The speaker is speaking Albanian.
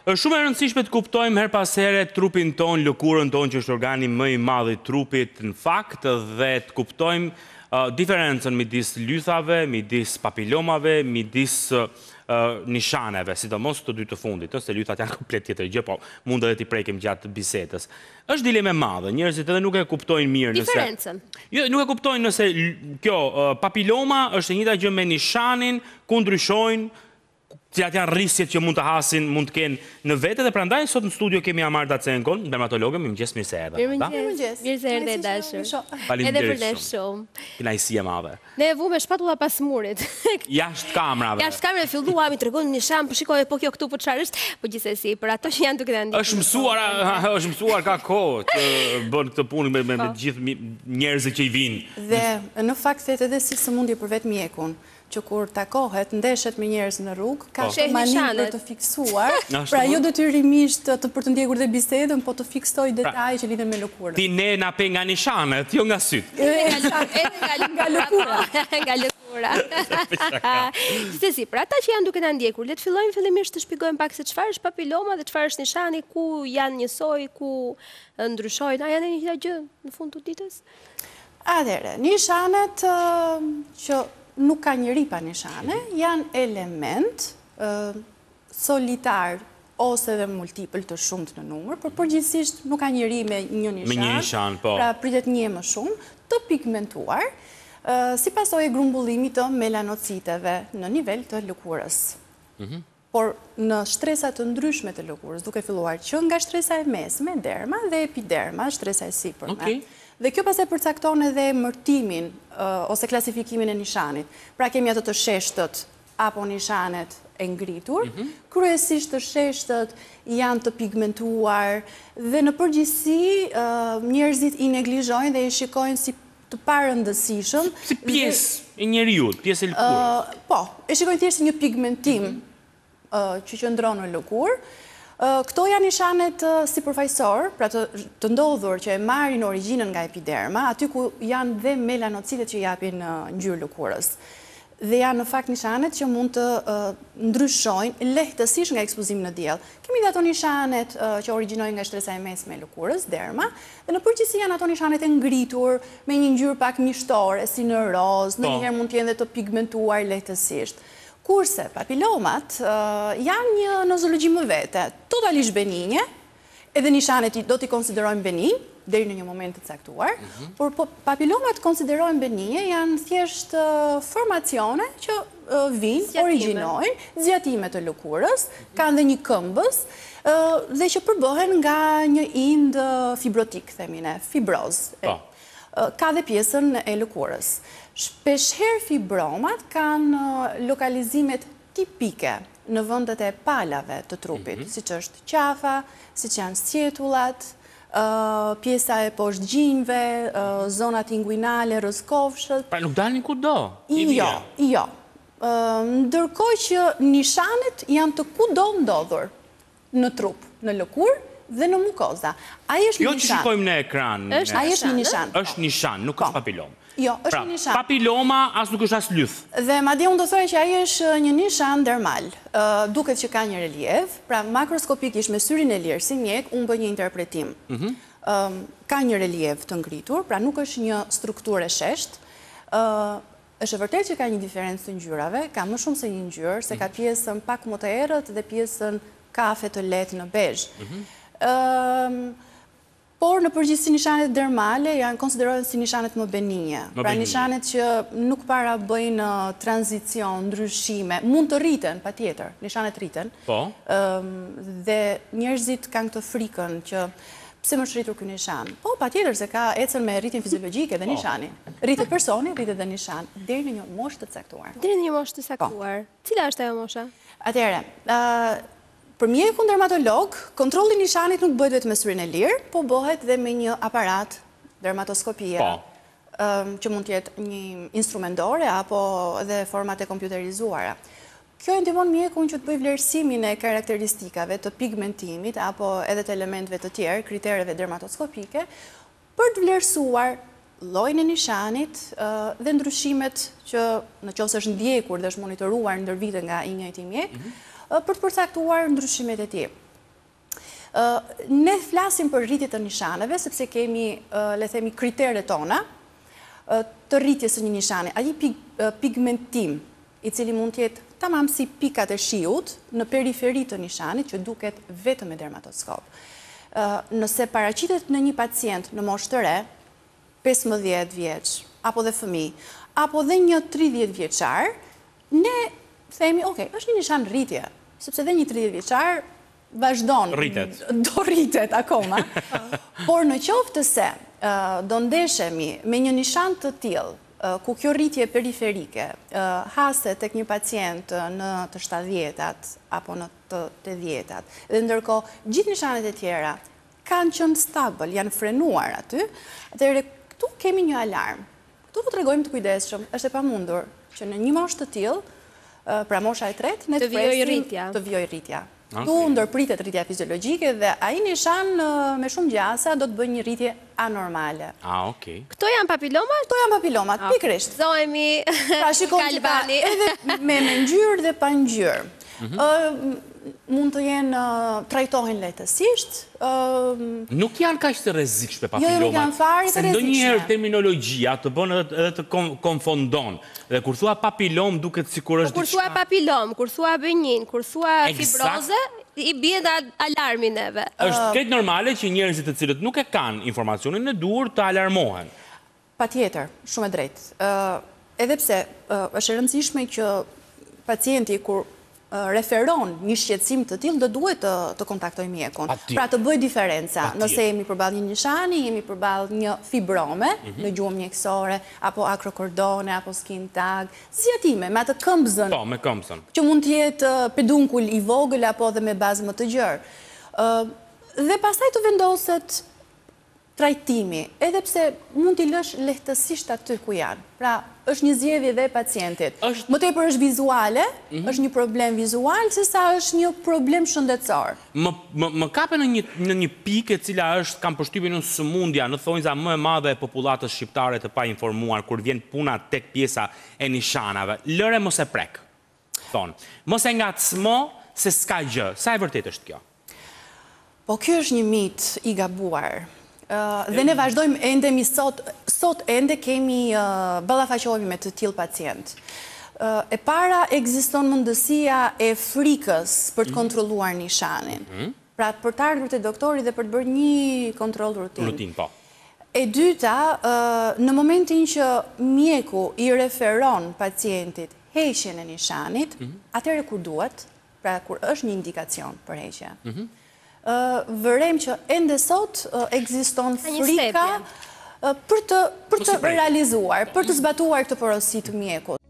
Është shumë e rëndësishme të kuptojmë her pas here trupin ton, lëkurën ton që është organi më i madh i trupit në fakt dhe të kuptojmë diferencën midis lythave, midis papilomave, midis nishaneve, sidomos të dy të fundit, se lythat janë komplet tjetër gjë, po mund edhe t'i prekim gjatë bisedës. Është dileme madhe, njerëzit edhe nuk e kuptojnë mirë nëse... Diferencën? Jo, nuk e kuptojnë nëse kjo papiloma është e njëjta gjë me nishanin, ku ndryshojnë, cilat janë rrisjet që mund të hasin, mund të kenë në vete, dhe prandaj sot në studio kemi Amar Dacenkon, dermatologën, mirëmëngjes, mirë se erdhe. Mirëmëngjes. Mirë se erdhe, dashur. Faleminderit Edhe për ne shumë. Kënaqësi e madhe. Ne e vu me shpatulla pas murit. Jashtë kamrave. Jashtë kamrave filluam i tregon nishan, po shikoj po kjo këtu po çfarë është, po gjithsesi, për ato që janë duke na ndihmuar. Është mësuar ka kohë të bën këtë punë me të gjithë njerëzit që i vinë. Dhe në fakt thjet edhe si sëmundje për vetë mjekun, që kur takohet, ndeshet me njerëz në rrugë, ka maninë për të fiksuar, pra jo detyrimisht për të ndjekur dhe bisedën, po të fiksoj detaj që lidhen me lëkurën. Ti ne na pe nga nishanet, jo nga sytë. Nga lëkura. Nga lëkura. Gjithsesi, për ata që janë duke na ndjekur, le të fillojmë fillimisht të shpjegojmë pak se çfarë është papiloma dhe çfarë është nishani, ku janë njësoj, ku ndryshojnë, a janë një gjë në fund të ditës? Atëherë, nishanet që nuk ka njëri pa nishane, janë element solitar ose dhe multiple të shumët në numër, por përgjithsisht nuk ka njëri me një nishan, pra pritet një më shumë, të pigmentuar, si pasojë e grumbullimit të melanociteve në nivel të lëkurës. Por në shtresat të ndryshme të lëkurës, duke filluar që nga shtresa e mesme, derma dhe epiderma, shtresa e sipërme. Dhe kjo pastaj përcakton edhe emërtimin ose klasifikimin e nishanit. Pra kemi ato të sheshtët apo nishanet e ngritur, kryesisht të sheshtët janë të pigmentuar dhe në përgjithësi njerëzit i neglizhojnë dhe i shikojnë si të parëndësishëm. Si pjesë e njeriut, pjesë e lëkurës. Po, e shikojnë thjesht si një pigmentim që qëndron në lëkurë. Këto janë nishanet sipërfaqësor, pra të ndodhur që e marrin origjinën nga epiderma, aty ku janë dhe melanocitet që japin ngjyrë lëkurës. Dhe janë në fakt nishanet që mund të ndryshojnë lehtësisht nga ekspozimi në diell. Kemi dhe ato nishanet që origjinojnë nga shtresa e mesme e lëkurës, derma, dhe në përgjithësi janë ato nishanet e ngritur me një ngjyrë pak mishtore, si në roz, ndonjëherë mund të jenë dhe të pigmentuar lehtësisht. Kurse papilomat janë një nozologji më vete, totalisht beninje, edhe nishanet do t'i konsiderojmë beninj, deri në një moment të caktuar, por papilomat konsiderojmë beninje, janë thjesht formacione që vinë, origjinojnë, zgjatime të lëkurës, kanë dhe një këmbës, dhe që përbëhen nga një ind fibrotik, themine, fibroz. Ka dhe pjesën e lëkurës. Shpeshherë fibromat kanë lokalizimet tipike në vendet e palave të trupit, si që është qafa, si që janë sqetullat, pjesa e poshtë gjinjve, zonat inguinale, rrezkofshët. Pra nuk dalin kudo? Jo. Ndërkohë që nishanet janë të kudo ndodhur në trup, në lëkurë dhe në mukoza. Jo që shikojmë në ekran. Ai është një nishan. Është nishan, nuk është papilom. Jo, është një nishan. Papiloma as nuk është as lyth. Dhe madje unë do thoya që ai është një nishan dermal. Duket që ka një relief, pra makroskopikisht me syrin e lirë si mjek, unë bëj një interpretim. Ka një relief të ngritur, pra nuk është një strukturë e shesht. Është vërtet që ka një diferencë të ngjyrave, ka më shumë se një ngjyrë, se ka pjesën pak më të errët dhe pjesën kafe të lehtë në bezh. Por në përgjithësi nishanet dermale janë konsiderohen si nishanet më beninje. Pra nishanet që nuk para bëjnë tranzicion, ndryshime, mund të rriten, patjetër, nishanet rriten. Dhe njerëzit kanë këtë frikën që pse më shritur ky nishan. Po, patjetër se ka ecën me rritjen fiziologjike dhe nishani. Rritet personi, rritet dhe nishan, deri në një moshë të caktuar. Deri në një moshë të caktuar. Cila është ajo mosha? Atëherë, për mjekun dermatolog, kontrolli i nishanit nuk bëhet vetëm me syrin e lirë, po bëhet dhe me një aparat dermatoskopie, që mund të jetë një instrument dore apo edhe format e kompjuterizuara. Kjo e ndihmon mjekun që të bëjë vlerësimin e karakteristikave të pigmentimit apo edhe të elementeve të tjerë, kritereve dermatoskopike, për të vlerësuar llojin e nishanit dhe ndryshimet që nëse është ndjekur dhe është monitoruar ndër vite nga i njëjti mjek, për të përcaktuar ndryshimet e tij. Ne flasim për rritje të nishaneve, sepse kemi, le themi, kriteret tona të rritjes së një nishane. Ai pigmentim, i cili mund të jetë tamam si pikat e shiut në periferi të nishanit, që duket vetëm me dermatoskop. Nëse paraqitet në një pacient në moshë të re, 15 vjeç, apo dhe fëmijë, apo dhe një 30 vjeçar, ne themi, është një nishan rritje, sepse dhe një 30 vjeçar vazhdon, do rritet akoma, por në qoftë se do ndeshemi me një nishan të tillë, ku kjo rritje periferike haset tek një pacient në të 70-at apo në të 80-at, dhe ndërkohë gjithë nishanet e tjera kanë qenë stabil, janë frenuar aty, atëherë këtu kemi një alarm. Këtu po tregojmë të kujdesshëm, është e pamundur që në një moshë të tillë, pra mosha e tretë, ne të presim të vijojë rritja. Tu ndërpritet rritja fiziologjike dhe ai nishan me shumë gjasa do të bëjë një rritje anormale. Këto janë papilomat? Këto janë papilomat, pikërisht. Zohemi Kalbani. Edhe me ngjyrë dhe pa ngjyrë. Mund të jenë trajtohen lehtësisht. Nuk janë kaq të rrezikshme papilomat. Jo, nuk janë fare të rrezikshme. Se ndonjëherë terminologjia të bën edhe të konfondon. Dhe kur thua papilom duket sikur është diçka. Kur thua papilom, kur thua benign, kur thua fibroze, i bie alarmi neve. Është krejt normale që njerëzit të cilët nuk e kanë informacionin e duhur të alarmohen. Patjetër, shumë e drejtë. Edhe pse është e rëndësishme që pacienti kur referon një shqetësim të tillë do duhet të kontaktoj mjekun. Pra të bëj diferenca. Nëse jemi përballë një nishani, jemi përballë një fibrome në gjuhën mjekësore, apo akrokordone, apo skin tag, zgjatime me atë këmbëzën. Po, me këmbëzën. Që mund të jetë pedunkull i vogël apo edhe me bazë më të gjerë. Dhe pastaj të vendoset trajtimi, edhe pse mund t'i lësh lehtësisht aty ku janë. Pra, është një zgjedhje dhe e pacientit. Më tepër është vizuale, është një problem vizual, sesa është një problem shëndetësor. Më kape në një pikë e cila është, kam përshtypjen unë, sëmundja në thonjza më e madhe e popullatës shqiptare të pa informuar, kur vjen puna tek pjesa e nishanave. Lëre mos e prek, thonë. Mos e ngacmo se s'ka gjë. Sa e vërtet është kjo? Po, kjo është një mit i gabuar. Dhe ne vazhdojmë ende sot ende kemi ballafaqohemi me të tillë pacient. E para ekziston mundësia e frikës për të kontrolluar nishanin. Pra për të ardhur te doktori dhe për të bërë një kontroll rutinë. Po. E dyta, në momentin që mjeku i referon pacientit heqjen e nishanit, atëherë kur duhet, pra kur është një indikacion për heqje. Vërem që ende sot ekziston frika për të realizuar, për të zbatuar këtë porosi të mjekut.